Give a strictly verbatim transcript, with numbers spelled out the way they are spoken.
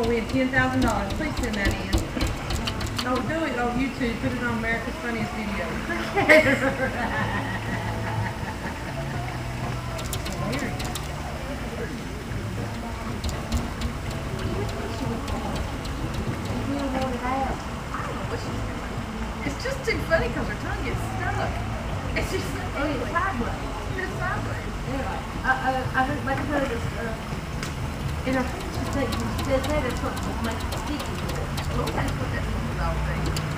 we'll win ten thousand dollars. Please send that in. Oh, do it on YouTube. Put it on America's Funniest Videos. It's just too funny because her tongue gets stuck. It's just so Oh, it's ugly. sideways. It's sideways. Yeah. I, I, I heard, like I heard this, uh, in our friends, she said, she said that it's what makes it sticky. Well, that's what that means all day.